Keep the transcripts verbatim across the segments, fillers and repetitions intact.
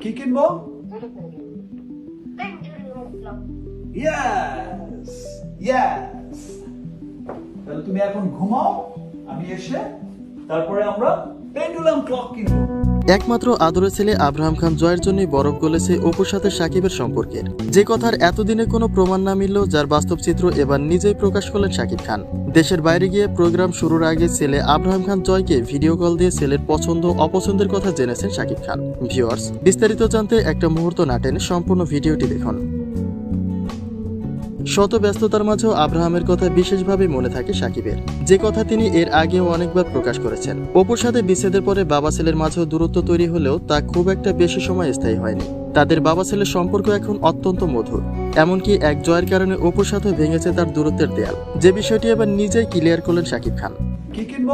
কি কিনবো? Yes yes. তাহলে তুমি এখন ঘুমাও, আমি এসে তারপরে আমরা পেন্ডুলাম ক্লক কিনবো। একমাত্র আদরের ছেলে আব্রাহাম খান জয়ের জন্যই বরফ গলেছে অপুর সাথে সাকিবের সম্পর্কের, যে কথার এতদিনে কোনো প্রমাণ না মিললেও যার বাস্তব চিত্র এবার নিজেই প্রকাশ করলেন সাকিব খান। দেশের বাইরে গিয়ে প্রোগ্রাম শুরুর আগে ছেলে আব্রাহাম খান জয়কে ভিডিও কল দিয়ে ছেলের পছন্দ অপছন্দের কথা জেনেছেন সাকিব খান। ভিউয়ার্স, বিস্তারিত জানতে একটা মুহূর্ত না টেনে সম্পূর্ণ ভিডিওটি দেখুন। শত ব্যস্ততার মাঝেও আব্রাহামের কথা বিশেষভাবে মনে থাকে সাকিবের, যে কথা তিনি এর আগেও অনেকবার প্রকাশ করেছেন। অপুর সাথে বিচ্ছেদের পরে বাবা ছেলের মাঝেও দূরত্ব তৈরি হলেও তা খুব একটা বেশি সময় স্থায়ী হয়নি। তাদের বাবা ছেলের সম্পর্ক এখন অত্যন্ত মধুর। এমনকি এক জয়ের কারণে অপুর সাথে ভেঙেছে তার দূরত্বের দেয়াল, যে বিষয়টি এবার নিজেই ক্লিয়ার করলেন সাকিব খান। কি কিনবো?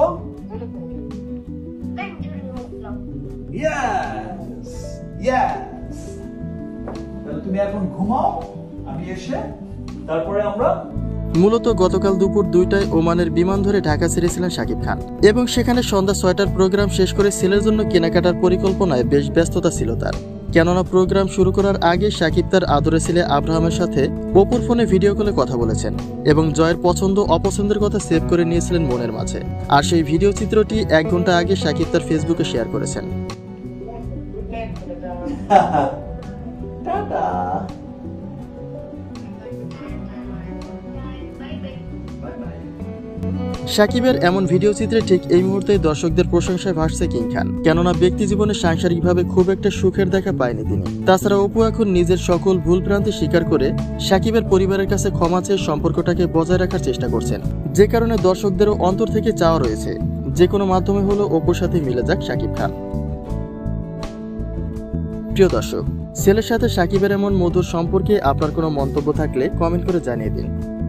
Yes yes. তাহলে তুমি এখন ঘুমাও, আমি এসে তারপরে আমরা। মূলত গতকাল দুপুর দুইটায় ওমানের বিমান ধরে ঢাকা ছেড়েছিলেন সাকিব খান এবং সেখানে সন্ধ্যা ছয়টার প্রোগ্রাম শেষ করে ছেলের জন্য কেনাকাটার পরিকল্পনায় বেশ ব্যস্ততা ছিল তার। কেননা প্রোগ্রাম শুরু করার আগে সাকিব তার আদরের ছেলে আব্রাহামের সাথে অপুর ফোনে ভিডিও কলে কথা বলেছেন এবং জয়ের পছন্দ অপছন্দের কথা সেভ করে নিয়েছিলেন মনের মাঝে। আর সেই ভিডিও চিত্রটি এক ঘন্টা আগে সাকিব তার ফেসবুকে শেয়ার করেছেন। সাকিবের এমন ভিডিও চিত্রে ঠিক এই মুহূর্তে দর্শকদের প্রশংসায় ভাসছে কিং খান, কেননা ব্যক্তি জীবনে সাংসারিকভাবে খুব একটা সুখের দেখা পায়নি তিনি। তাছাড়া অপু এখন নিজের সকল ভুল ভ্রান্তি স্বীকার করে সাকিবের পরিবারের কাছে ক্ষমা চেয়ে সম্পর্কটাকে বজায় রাখার চেষ্টা করছেন, যে কারণে দর্শকদেরও অন্তর থেকে চাওয়া রয়েছে যে কোনো মাধ্যমে হলো অপুর সাথে মিলে যাক সাকিব খান। প্রিয় দর্শক, ছেলের সাথে সাকিবের এমন মধুর সম্পর্কে আপনার কোনো মন্তব্য থাকলে কমেন্ট করে জানিয়ে দিন।